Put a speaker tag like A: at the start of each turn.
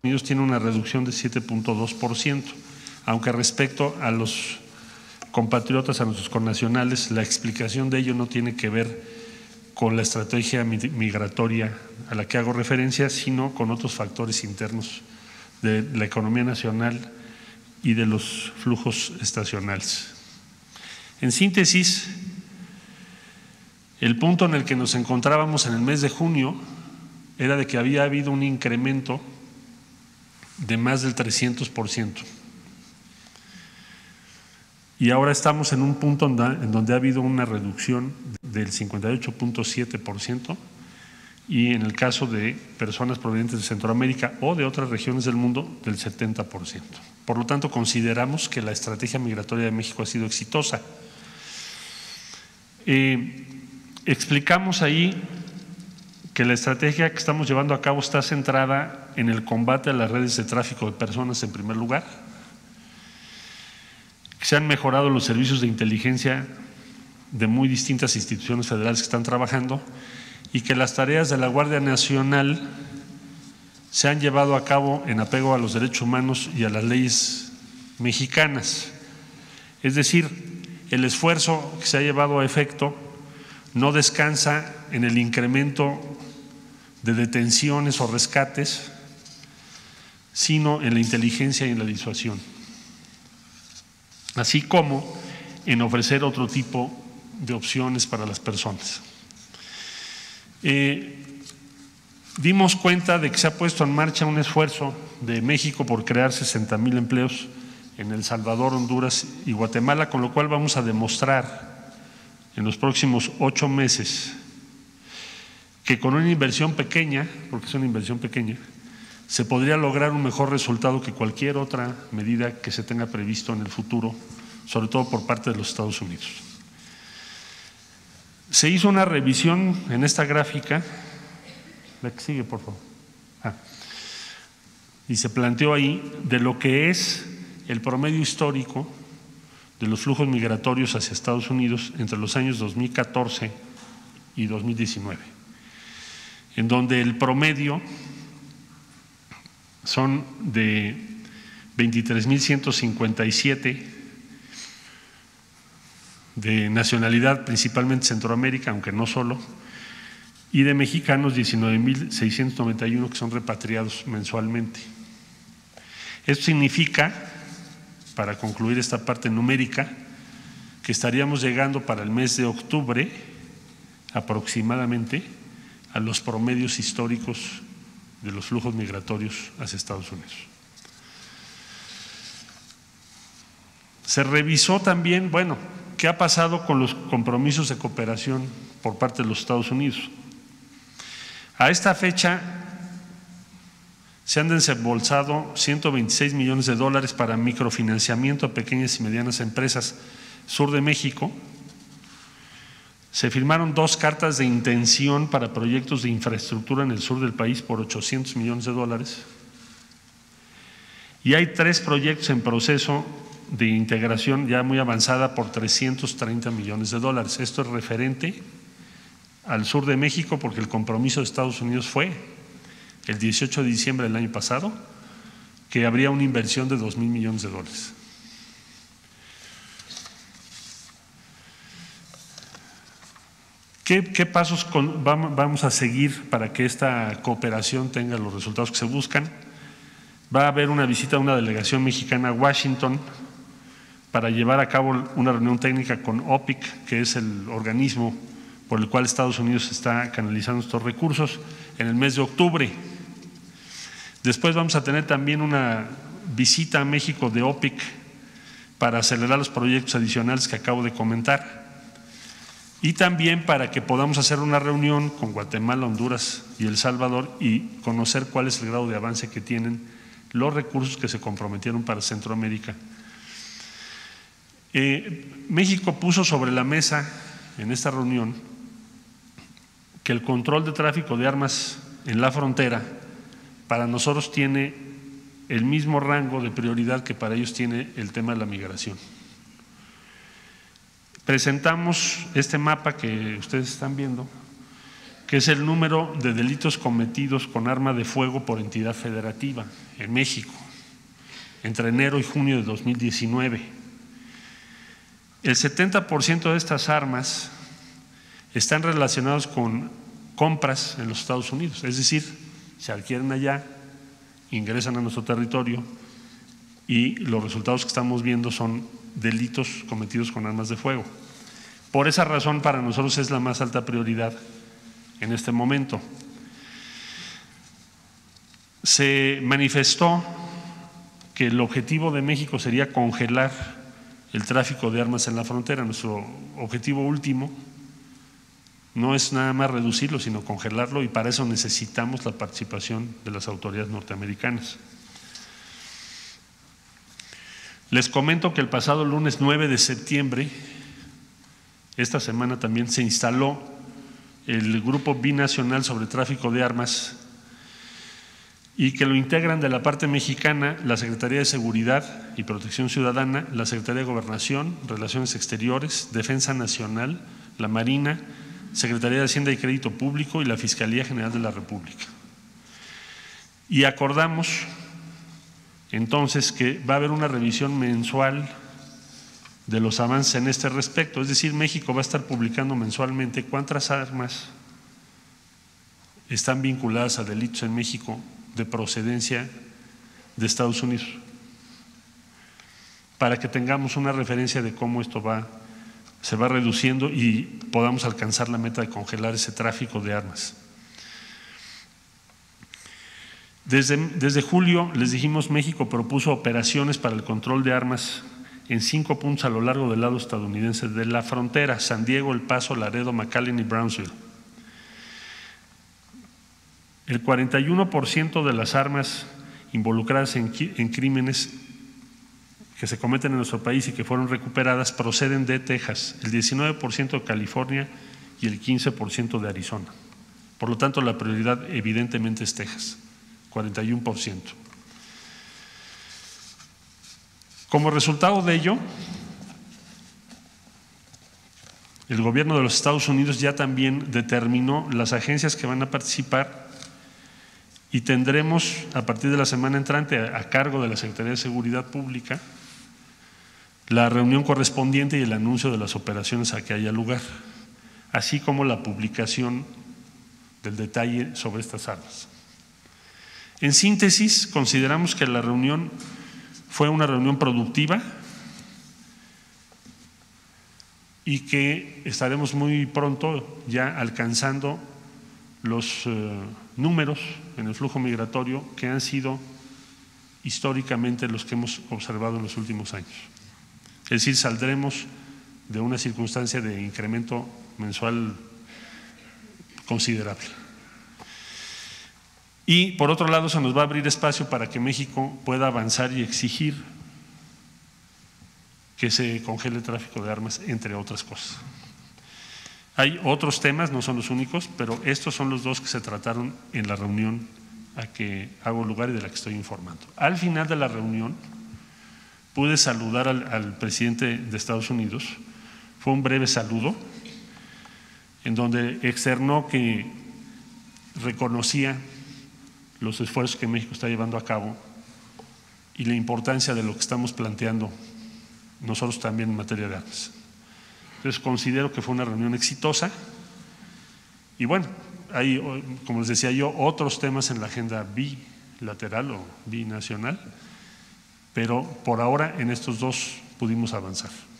A: Unidos tiene una reducción de 7.2%, aunque respecto a los compatriotas, a nuestros connacionales, la explicación de ello no tiene que ver con la estrategia migratoria a la que hago referencia, sino con otros factores internos de la economía nacional y de los flujos estacionales. En síntesis, el punto en el que nos encontrábamos en el mes de junio era de que había habido un incremento de más del 300%. Y ahora estamos en un punto en donde ha habido una reducción del 58.7%, y en el caso de personas provenientes de Centroamérica o de otras regiones del mundo, del 70%. Por lo tanto, consideramos que la estrategia migratoria de México ha sido exitosa. Explicamos ahí que la estrategia que estamos llevando a cabo está centrada en el combate a las redes de tráfico de personas en primer lugar, que se han mejorado los servicios de inteligencia de muy distintas instituciones federales que están trabajando, y que las tareas de la Guardia Nacional se han llevado a cabo en apego a los derechos humanos y a las leyes mexicanas. Es decir, el esfuerzo que se ha llevado a efecto no descansa en el incremento de detenciones o rescates, sino en la inteligencia y en la disuasión, así como en ofrecer otro tipo de opciones para las personas. Dimos cuenta de que se ha puesto en marcha un esfuerzo de México por crear 60,000 empleos en El Salvador, Honduras y Guatemala, con lo cual vamos a demostrar en los próximos 8 meses que con una inversión pequeña, porque es una inversión pequeña, se podría lograr un mejor resultado que cualquier otra medida que se tenga previsto en el futuro, sobre todo por parte de los Estados Unidos. Se hizo una revisión en esta gráfica, la que sigue, por favor, y se planteó ahí de lo que es el promedio histórico de los flujos migratorios hacia Estados Unidos entre los años 2014 y 2019, en donde el promedio son de 23,157 de nacionalidad principalmente Centroamérica, aunque no solo, y de mexicanos 19,691 que son repatriados mensualmente. Esto significa, para concluir esta parte numérica, que estaríamos llegando para el mes de octubre aproximadamente a los promedios históricos de los flujos migratorios hacia Estados Unidos. Se revisó también, ¿qué ha pasado con los compromisos de cooperación por parte de los Estados Unidos? A esta fecha se han desembolsado $126 millones para microfinanciamiento a pequeñas y medianas empresas sur de México. Se firmaron 2 cartas de intención para proyectos de infraestructura en el sur del país por $800 millones. Y hay 3 proyectos en proceso de integración ya muy avanzada por $330 millones. Esto es referente al sur de México, porque el compromiso de Estados Unidos fue el 18 de diciembre del año pasado que habría una inversión de $2,000 millones. ¿Qué pasos vamos a seguir para que esta cooperación tenga los resultados que se buscan? Va a haber una visita de una delegación mexicana a Washington para llevar a cabo una reunión técnica con OPIC, que es el organismo por el cual Estados Unidos está canalizando estos recursos, en el mes de octubre. Después vamos a tener también una visita a México de OPIC para acelerar los proyectos adicionales que acabo de comentar, y también para que podamos hacer una reunión con Guatemala, Honduras y El Salvador y conocer cuál es el grado de avance que tienen los recursos que se comprometieron para Centroamérica. México puso sobre la mesa en esta reunión que el control de tráfico de armas en la frontera para nosotros tiene el mismo rango de prioridad que para ellos tiene el tema de la migración. Presentamos este mapa que ustedes están viendo que es el número de delitos cometidos con arma de fuego por entidad federativa en México entre enero y junio de 2019. El 70% de estas armas están relacionados con compras en los Estados Unidos, es decir, se adquieren allá, ingresan a nuestro territorio y los resultados que estamos viendo son delitos cometidos con armas de fuego. Por esa razón, para nosotros es la más alta prioridad en este momento. Se manifestó que el objetivo de México sería congelar el tráfico de armas en la frontera. Nuestro objetivo último no es nada más reducirlo, sino congelarlo, y para eso necesitamos la participación de las autoridades norteamericanas. Les comento que el pasado lunes 9 de septiembre, esta semana también, se instaló el Grupo Binacional sobre Tráfico de Armas y que lo integran de la parte mexicana la Secretaría de Seguridad y Protección Ciudadana, la Secretaría de Gobernación, Relaciones Exteriores, Defensa Nacional, la Marina, Secretaría de Hacienda y Crédito Público y la Fiscalía General de la República. Y acordamos entonces que va a haber una revisión mensual de los avances en este respecto, es decir, México va a estar publicando mensualmente cuántas armas están vinculadas a delitos en México de procedencia de Estados Unidos, para que tengamos una referencia de cómo esto se va reduciendo y podamos alcanzar la meta de congelar ese tráfico de armas. Desde julio, les dijimos, México propuso operaciones para el control de armas en 5 puntos a lo largo del lado estadounidense de la frontera: San Diego, El Paso, Laredo, McAllen y Brownsville. El 41% de las armas involucradas en crímenes que se cometen en nuestro país y que fueron recuperadas proceden de Texas, el 19% de California y el 15% de Arizona. Por lo tanto, la prioridad evidentemente es Texas, 41%. Como resultado de ello, el gobierno de los Estados Unidos ya también determinó las agencias que van a participar y tendremos a partir de la semana entrante, a cargo de la Secretaría de Seguridad Pública, la reunión correspondiente y el anuncio de las operaciones a que haya lugar, así como la publicación del detalle sobre estas armas. En síntesis, consideramos que la reunión fue una reunión productiva y que estaremos muy pronto ya alcanzando los números en el flujo migratorio que han sido históricamente los que hemos observado en los últimos años. Es decir, saldremos de una circunstancia de incremento mensual considerable. Y por otro lado, se nos va a abrir espacio para que México pueda avanzar y exigir que se congele el tráfico de armas, entre otras cosas. Hay otros temas, no son los únicos, pero estos son los dos que se trataron en la reunión a que hago lugar y de la que estoy informando. Al final de la reunión pude saludar al presidente de Estados Unidos. Fue un breve saludo en donde externó que reconocía los esfuerzos que México está llevando a cabo y la importancia de lo que estamos planteando nosotros también en materia de armas. Entonces considero que fue una reunión exitosa y bueno, hay, como les decía yo, otros temas en la agenda bilateral o binacional, pero por ahora en estos dos pudimos avanzar.